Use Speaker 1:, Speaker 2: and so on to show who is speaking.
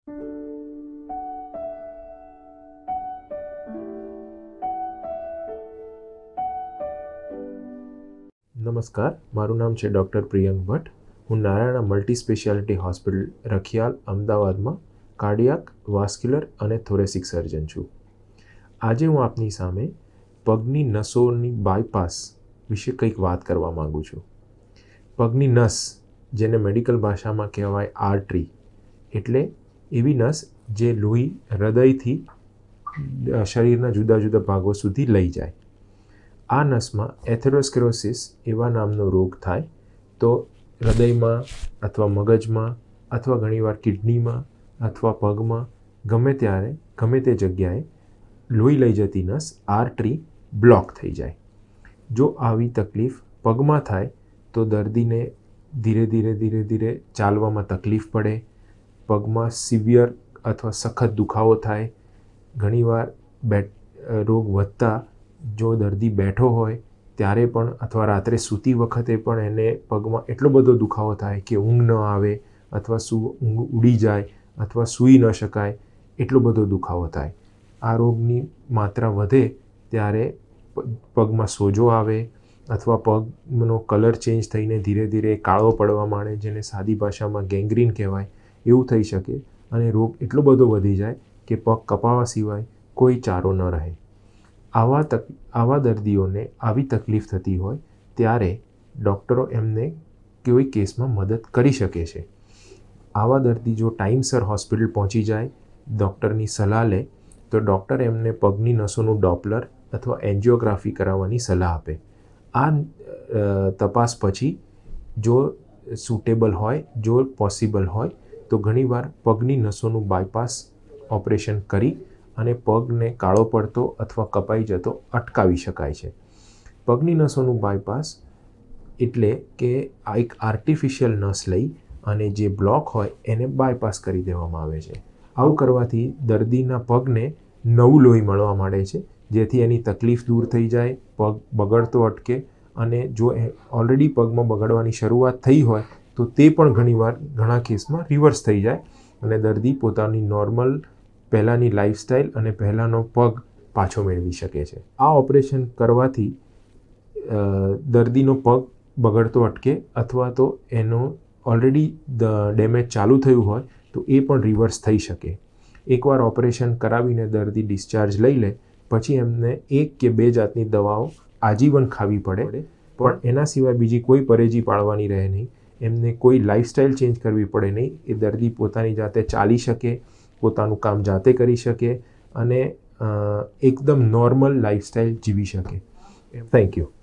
Speaker 1: નમસ્કાર, મારું નામ છે ડૉક્ટર પ્રિયંક ભટ્ટ. હું નારાયણા મલ્ટીસ્પેશિયાલિટી હોસ્પિટલ રખિયાલ અમદાવાદમાં કાર્ડિયાક, વાસ્ક્યુલર અને થોરેસિક સર્જન છું. આજે હું આપની સામે પગની નસોની બાયપાસ વિશે કંઈક વાત કરવા માગું છું. પગની નસ, જેને મેડિકલ ભાષામાં કહેવાય આર્ટરી, એટલે એવી નસ જે લોહી હૃદયથી શરીરના જુદા જુદા ભાગો સુધી લઈ જાય. આ નસમાં એથેરોસ્ક્લેરોસિસ એવા નામનો રોગ થાય તો હૃદયમાં અથવા મગજમાં અથવા ઘણીવાર કિડનીમાં અથવા પગમાં ગમે તે જગ્યાએ લોહી લઈ જતી નસ આર્ટરી બ્લોક થઈ જાય. જો આવી તકલીફ પગમાં થાય તો દર્દીને ધીરે ધીરે ચાલવામાં તકલીફ પડે, પગમાં સિવિયર અથવા સખત દુખાવો થાય. ઘણીવાર રોગ વધતા જો દર્દી બેઠો હોય ત્યારે પણ અથવા રાત્રે સૂતી વખતે પણ એને પગમાં એટલો બધો દુખાવો થાય કે ઊંઘ ન આવે અથવા ઊંઘ ઉડી જાય અથવા સૂઈ ન શકાય, એટલો બધો દુખાવો થાય. આ રોગની માત્રા વધે ત્યારે પગમાં સોજો આવે અથવા પગનો કલર ચેન્જ થઈને ધીરે ધીરે કાળો પડવા માંડે, જેને સાદી ભાષામાં ગેંગ્રીન કહેવાય, એવું થઈ શકે અને રોગ એટલો બધો વધી જાય કે પગ કપાવા સિવાય કોઈ ચારો ન રહે. આવા દર્દીઓને આવી તકલીફ થતી હોય ત્યારે ડૉક્ટરો એમને કોઈ કેસમાં મદદ કરી શકે છે. આવા દર્દી જો ટાઈમસર હોસ્પિટલ પહોંચી જાય, ડૉક્ટરની સલાહ લે તો ડૉક્ટર એમને પગની નસોનું ડોપલર અથવા એન્જિયોગ્રાફી કરાવવાની સલાહ આપે. આ તપાસ પછી જો સુટેબલ હોય, જો પોસિબલ હોય તો ઘણીવાર પગની નસોનું બાયપાસ ઓપરેશન કરી અને પગને કાળો પડતો અથવા કપાઈ જતો અટકાવી શકાય છે. પગની નસોનું બાયપાસ એટલે કે આ એક આર્ટિફિશિયલ નસ લઈ અને જે બ્લોક હોય એને બાયપાસ કરી દેવામાં આવે છે. આવું કરવાથી દર્દીના પગને નવું લોહી મળવા માંડે છે, જેથી એની તકલીફ દૂર થઈ જાય, પગ બગડતો અટકે અને જો ઓલરેડી પગમાં બગડવાની શરૂઆત થઈ હોય તો તે પણ ઘણા કેસમાં રિવર્સ થઈ જાય અને દર્દી પોતાની નોર્મલ પહેલાંની લાઈફસ્ટાઈલ અને પહેલાંનો પગ પાછો મેળવી શકે છે. આ ઓપરેશન કરવાથી દર્દીનો પગ બગડતો અટકે અથવા તો એનો ઓલરેડી ડેમેજ ચાલુ થયું હોય તો એ પણ રિવર્સ થઈ શકે. એકવાર ઓપરેશન કરાવીને દર્દી ડિસ્ચાર્જ લઈ લે પછી એમને 1 કે 2 જાતની દવાઓ આજીવન ખાવી પડે, પણ એના સિવાય બીજી કોઈ પરેજી પાળવાની રહે નહીં. એમને કોઈ લાઈફસ્ટાઈલ ચેન્જ કરવી પડે નહીં. એ દર્દી પોતાની જાતે ચાલી શકે, પોતાનું કામ જાતે કરી શકે અને એકદમ નોર્મલ લાઈફસ્ટાઈલ જીવી શકે. Thank you.